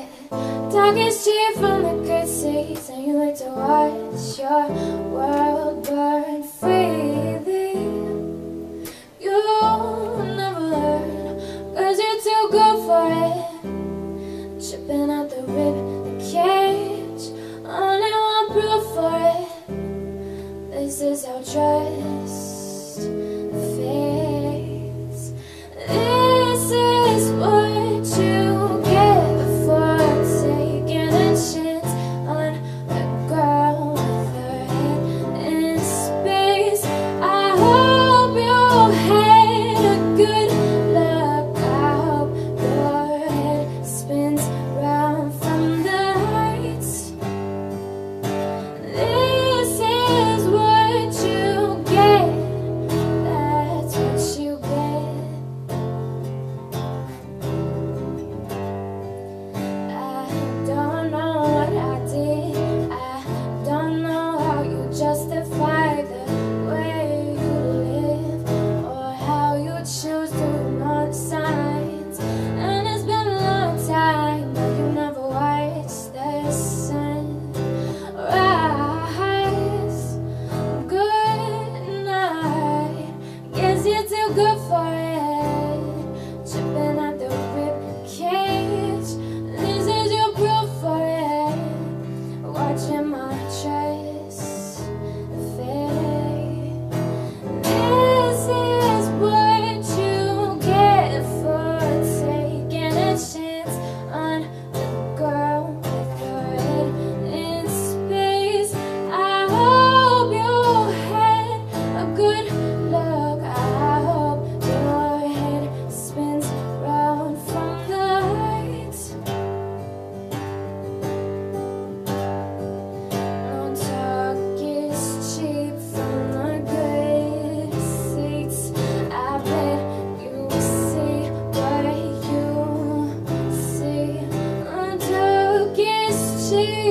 Talk is cheap from the good seats, and you like to watch your world burn freely. You'll never learn, 'cause you're too good for it. Tripping out the rib, the cage, only one proof for it. This is how trust fades. This is what you get for taking a chance on a girl with her head in space. I hope you had a good look. I hope your head spins round from the heights. This is what you get. That's what you get. I don't know what I did. I don't know how you justify the way you live, or how you choose to ignore the signs. And it's been a long time, but you never watched the sun rise. Good night. Guess you're too good for it. Tripping out the rib cage. This is your proof for it. Watching my trust fade. This is what you get for taking a chance on a girl with her head in space. I hope you had a good look. I hope your head spins round from the heights. No talk is cheap from the good seats. I bet you see what you see. No talk is cheap.